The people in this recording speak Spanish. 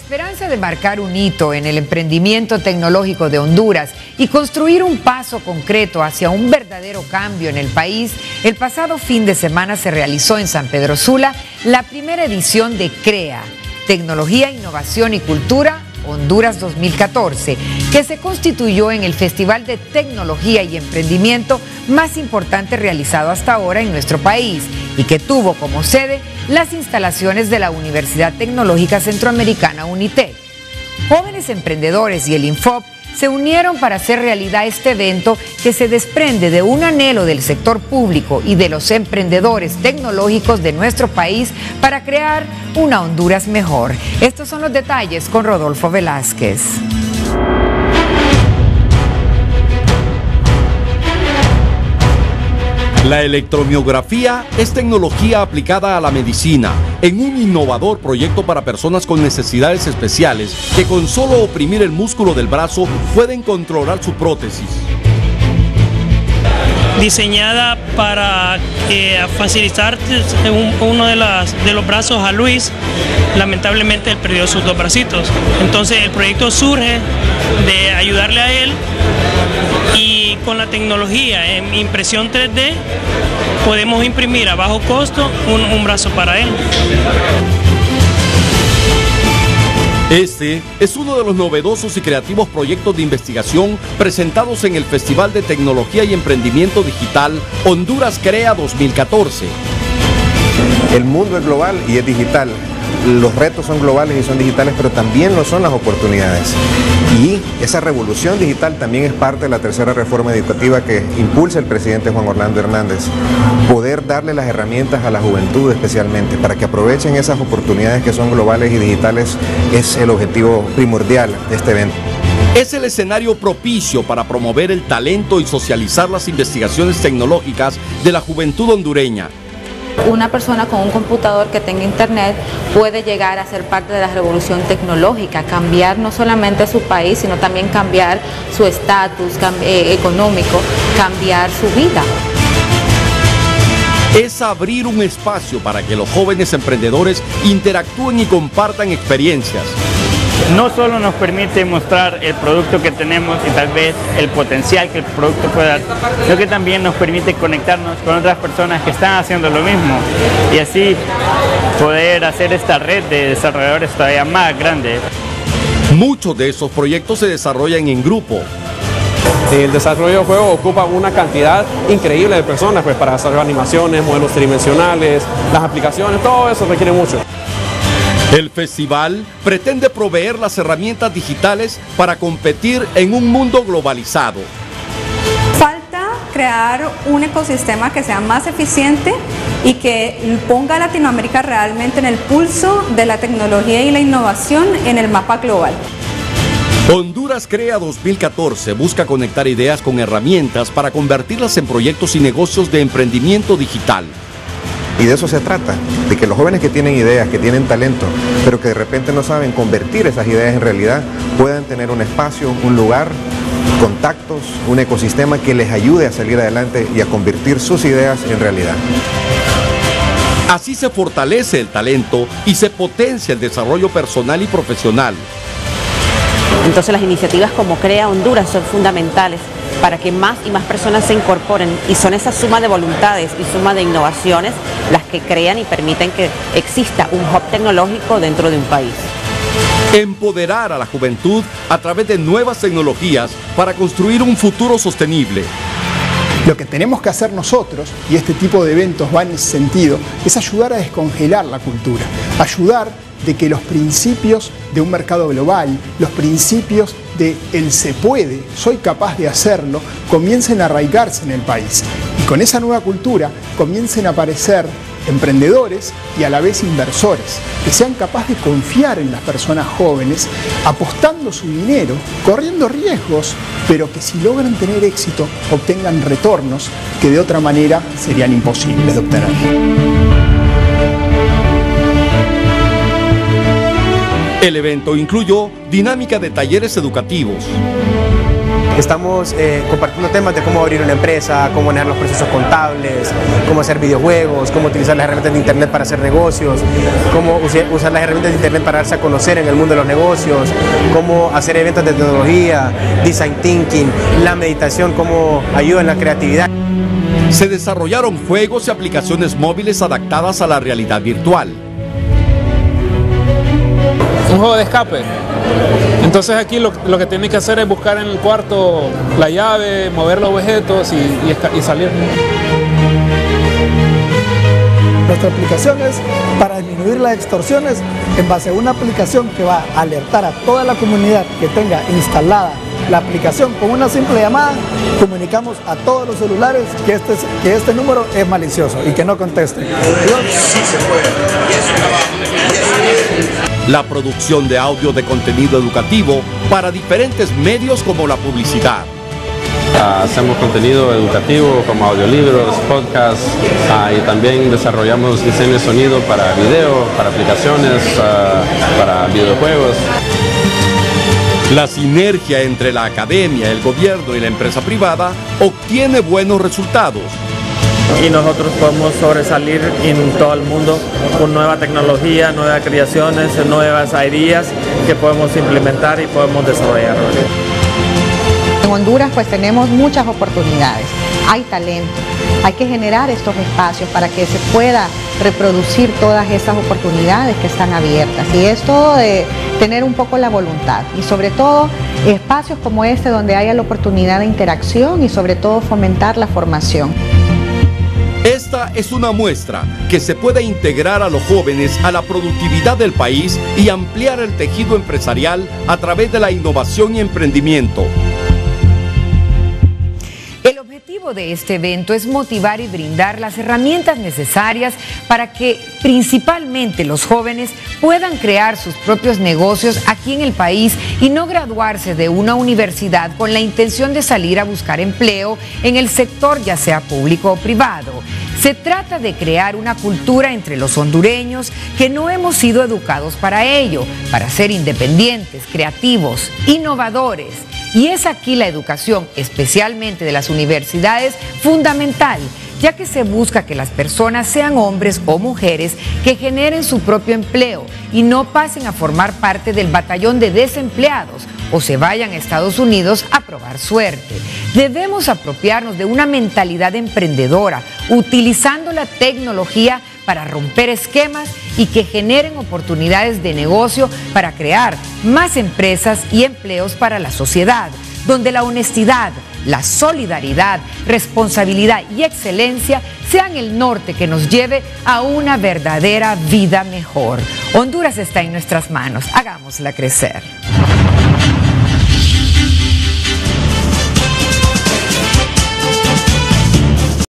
esperanza de marcar un hito en el emprendimiento tecnológico de Honduras y construir un paso concreto hacia un verdadero cambio en el país, el pasado fin de semana se realizó en San Pedro Sula la primera edición de CREA, Tecnología, Innovación y Cultura Honduras 2014, que se constituyó en el Festival de Tecnología y Emprendimiento más importante realizado hasta ahora en nuestro país y que tuvo como sede las instalaciones de la Universidad Tecnológica Centroamericana UNITEC. Jóvenes emprendedores y el Infop se unieron para hacer realidad este evento que se desprende de un anhelo del sector público y de los emprendedores tecnológicos de nuestro país para crear una Honduras mejor. Estos son los detalles con Rodolfo Velázquez. La electromiografía es tecnología aplicada a la medicina en un innovador proyecto para personas con necesidades especiales que con solo oprimir el músculo del brazo pueden controlar su prótesis. Diseñada para facilitar uno de los brazos a Luis. Lamentablemente él perdió sus dos bracitos. Entonces el proyecto surge de ayudarle a él y con la tecnología en impresión 3D podemos imprimir a bajo costo un brazo para él. Este es uno de los novedosos y creativos proyectos de investigación presentados en el Festival de Tecnología y Emprendimiento Digital Honduras CREA 2014. El mundo es global y es digital. Los retos son globales y son digitales, pero también lo son las oportunidades. Y esa revolución digital también es parte de la tercera reforma educativa que impulsa el presidente Juan Orlando Hernández. Poder darle las herramientas a la juventud especialmente para que aprovechen esas oportunidades que son globales y digitales es el objetivo primordial de este evento. Es el escenario propicio para promover el talento y socializar las investigaciones tecnológicas de la juventud hondureña. Una persona con un computador que tenga internet puede llegar a ser parte de la revolución tecnológica, cambiar no solamente su país, sino también cambiar su estatus económico, cambiar su vida. Es abrir un espacio para que los jóvenes emprendedores interactúen y compartan experiencias. No solo nos permite mostrar el producto que tenemos y tal vez el potencial que el producto pueda dar, sino que también nos permite conectarnos con otras personas que están haciendo lo mismo y así poder hacer esta red de desarrolladores todavía más grande. Muchos de esos proyectos se desarrollan en grupo. El desarrollo de juegos ocupa una cantidad increíble de personas para desarrollar animaciones, modelos tridimensionales, las aplicaciones, todo eso requiere mucho. El festival pretende proveer las herramientas digitales para competir en un mundo globalizado. Falta crear un ecosistema que sea más eficiente y que ponga a Latinoamérica realmente en el pulso de la tecnología y la innovación en el mapa global. Honduras CREA 2014 busca conectar ideas con herramientas para convertirlas en proyectos y negocios de emprendimiento digital. Y de eso se trata, de que los jóvenes que tienen ideas, que tienen talento, pero que de repente no saben convertir esas ideas en realidad, puedan tener un espacio, un lugar, contactos, un ecosistema que les ayude a salir adelante y a convertir sus ideas en realidad. Así se fortalece el talento y se potencia el desarrollo personal y profesional. Entonces las iniciativas como CREA Honduras son fundamentales para que más y más personas se incorporen y son esa suma de voluntades y suma de innovaciones las que crean y permiten que exista un hub tecnológico dentro de un país. Empoderar a la juventud a través de nuevas tecnologías para construir un futuro sostenible. Lo que tenemos que hacer nosotros, y este tipo de eventos va en ese sentido, es ayudar a descongelar la cultura, ayudar de que los principios de un mercado global, los principios de el se puede, soy capaz de hacerlo, comiencen a arraigarse en el país. Y con esa nueva cultura comiencen a aparecer emprendedores y a la vez inversores, que sean capaces de confiar en las personas jóvenes, apostando su dinero, corriendo riesgos, pero que si logran tener éxito, obtengan retornos que de otra manera serían imposibles de obtener. El evento incluyó dinámica de talleres educativos, Estamos compartiendo temas de cómo abrir una empresa, cómo manejar los procesos contables, cómo hacer videojuegos, cómo utilizar las herramientas de internet para hacer negocios, cómo usar las herramientas de internet para darse a conocer en el mundo de los negocios, cómo hacer eventos de tecnología, design thinking, la meditación, cómo ayuda en la creatividad. Se desarrollaron juegos y aplicaciones móviles adaptadas a la realidad virtual. Un juego de escape. Entonces aquí lo que tiene que hacer es buscar en el cuarto la llave, mover los objetos y salir. Nuestra aplicación es para disminuir las extorsiones en base a una aplicación que va a alertar a toda la comunidad que tenga instalada la aplicación. Con una simple llamada comunicamos a todos los celulares que este número es malicioso y que no contesten. La producción de audio de contenido educativo para diferentes medios como la publicidad. Hacemos contenido educativo como audiolibros, podcasts y también desarrollamos diseño de sonido para video, para aplicaciones, para videojuegos. La sinergia entre la academia, el gobierno y la empresa privada obtiene buenos resultados. Y nosotros podemos sobresalir en todo el mundo con nueva tecnología, nuevas creaciones, nuevas ideas que podemos implementar y podemos desarrollar. En Honduras pues tenemos muchas oportunidades, hay talento, hay que generar estos espacios para que se pueda reproducir todas esas oportunidades que están abiertas, y es todo de tener un poco la voluntad y sobre todo espacios como este donde haya la oportunidad de interacción y sobre todo fomentar la formación. Esta es una muestra que se puede integrar a los jóvenes a la productividad del país y ampliar el tejido empresarial a través de la innovación y emprendimiento. El objetivo de este evento es motivar y brindar las herramientas necesarias para que principalmente los jóvenes puedan crear sus propios negocios aquí en el país y no graduarse de una universidad con la intención de salir a buscar empleo en el sector ya sea público o privado. Se trata de crear una cultura entre los hondureños que no hemos sido educados para ello, para ser independientes, creativos, innovadores. Y es aquí la educación, especialmente de las universidades, fundamental, ya que se busca que las personas sean hombres o mujeres que generen su propio empleo y no pasen a formar parte del batallón de desempleados o se vayan a Estados Unidos a probar suerte. Debemos apropiarnos de una mentalidad emprendedora, utilizando la tecnología para romper esquemas y que generen oportunidades de negocio para crear más empresas y empleos para la sociedad, donde la honestidad, la solidaridad, responsabilidad y excelencia sean el norte que nos lleve a una verdadera vida mejor. Honduras está en nuestras manos, hagámosla crecer.